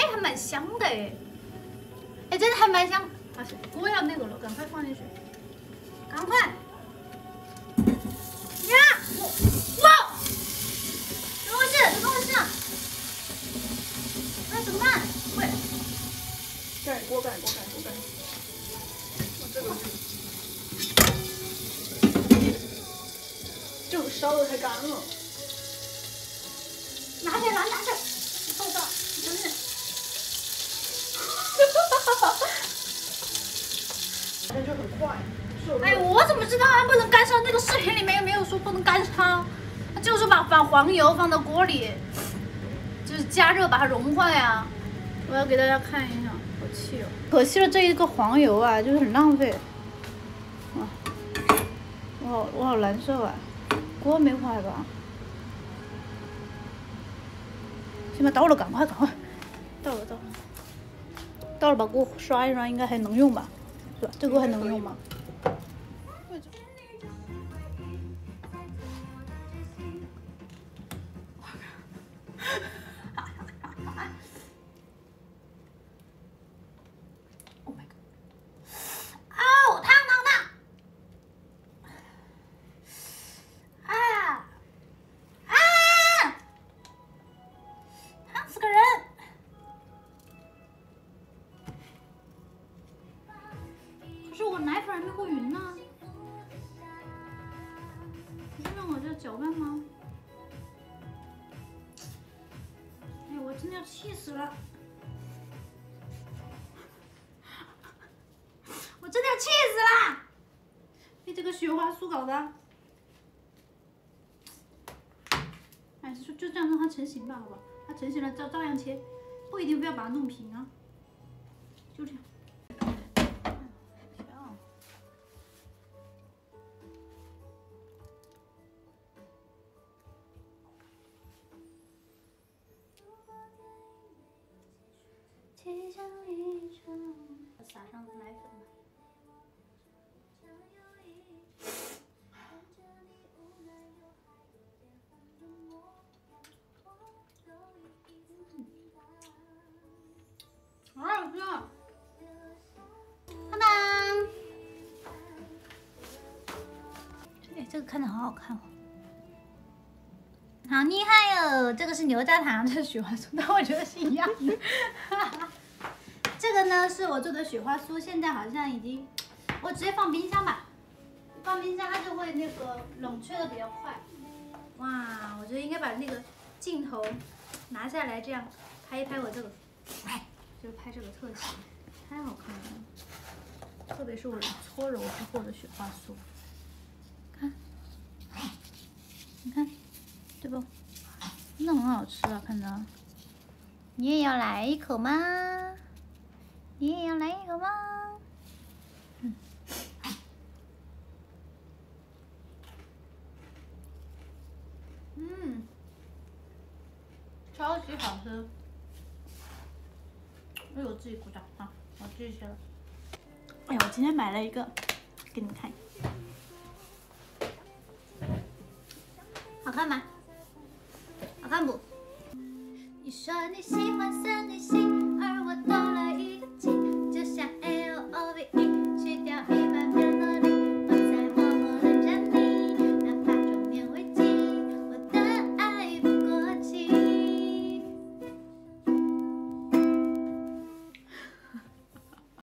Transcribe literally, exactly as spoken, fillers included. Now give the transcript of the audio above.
哎，还蛮香的哎，哎，真的还蛮香。而且锅要那个了，赶快放进去，赶快！呀，哇，怎么回事？怎么回事啊？哎，怎么办？喂， 盖锅盖锅盖锅盖。我这个就烧的太干了。 拿起来，拿拿起来，你碰到，你等等。 反正就很快。 哎，我怎么知道它不能干烧？那个视频里面又没有说不能干烧，它就是把把黄油放到锅里，就是加热把它融化呀。我要给大家看一下，好气哦！可惜了这一个黄油啊，就是很浪费。啊，我好我好难受啊！锅没坏吧？行吧，到了，赶快赶快，到了到了，到了，把锅刷一刷，应该还能用吧？是吧？这锅还能用吗？Oh my god！ 哦，烫烫烫！啊啊！烫死个人！可是我奶粉还没和匀呢，不是让我这搅拌吗？哎，我真的要气死了！我真的要气死了！被这个雪花酥搞的。哎，就就这样让它成型吧，好吧？它成型了照照样切，不一定非要把它弄平啊。就这样。香。撒上奶粉吧。好好吃啊！当当！哎，这个看着好好看哦。好厉害哦！这个是牛轧糖，这是雪花酥，但我觉得是一样的。这个呢是我做的雪花酥，现在好像已经，我直接放冰箱吧。放冰箱它就会那个冷却的比较快。哇，我觉得应该把那个镜头拿下来，这样拍一拍我这个，哎，就拍这个特写，太好看了。特别是我搓揉之后的雪花酥，看，你看，对不？真的很好吃啊，看着。你也要来一口吗？你也要来一口吗？嗯。嗯，超级好吃。为我自己鼓掌啊！我自己吃了。哎呀，我今天买了一个，给你们看。好看吗？好看不？你说你喜欢三女星。